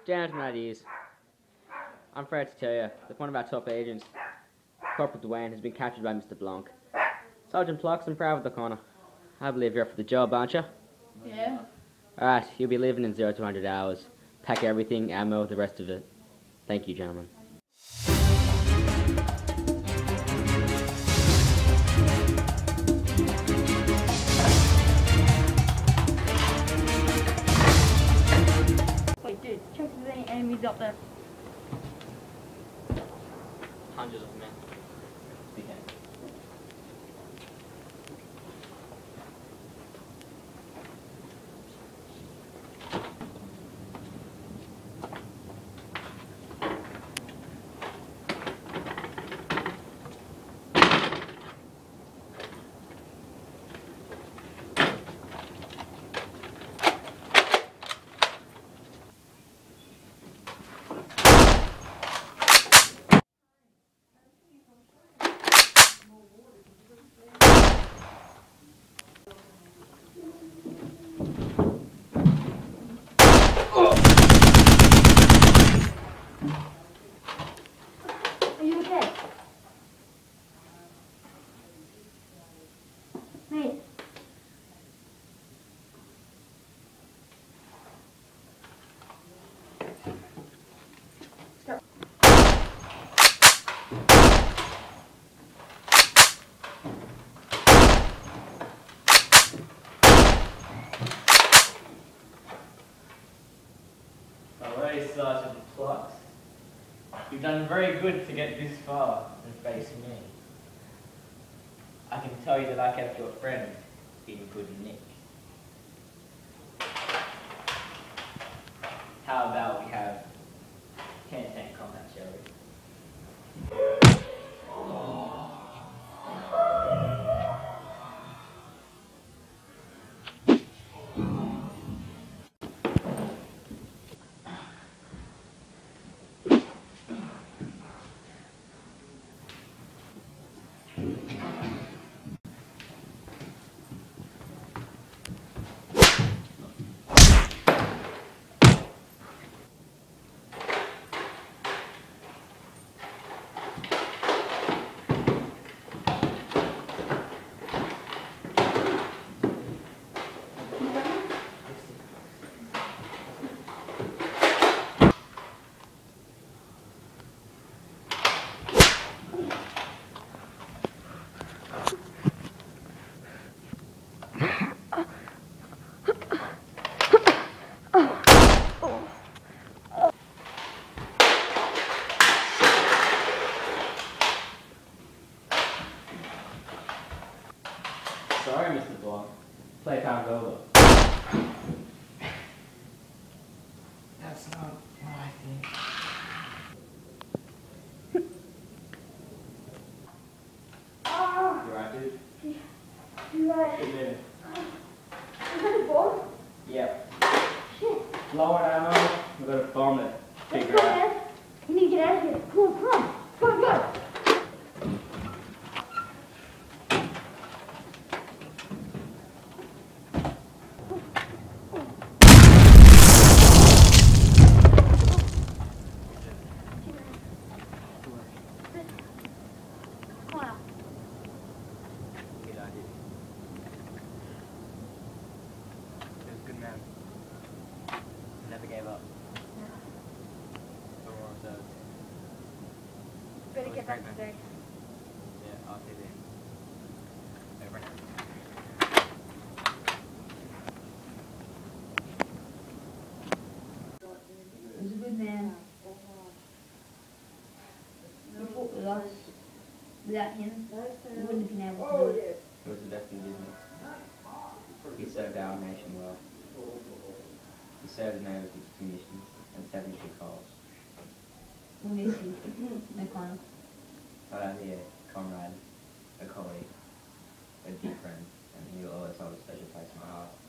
Gentlemen, my dears, I'm afraid to tell you that one of our top agents, Corporal Dwayne, has been captured by Mister Blanc. Sargent Plucks, I'm proud of the corner. I believe you're up for the job, aren't you? Yeah. Alright, you'll be leaving in 0 to 100 hours. Pack everything, ammo, the rest of it. Thank you, gentlemen. Wait, dude, check if there's any enemies up there. Hundreds of men. Begin. Are you okay? Mate. Stop. Alright, Sergeant Plucks. You've done very good to get this far and face me. I can tell you that I kept your friend in good nick. How about we have hand-to-hand combat, shall we? Sorry, Mr. Blanc. Playtime's over. That's not what I think. You right, dude? You right? Good minute. Is that a ball? Yep. Shit. Lower ammo. We've got a bomb to Let's figure go, out. man. We need to get out of here. Come on, come on. Come on, go. Come on. Good idea. He was a good man. Never gave up. Better get back today. Yeah, I'll see you then. Over. He was a good man. He fought with us. Without him, we wouldn't have been able to do it. He was the best in business. He served our nation well. He served the Navy with 2 missions and 72 calls. We'll miss you. No fun. But only a comrade, a colleague, a dear friend, and he will always hold a special place in my heart.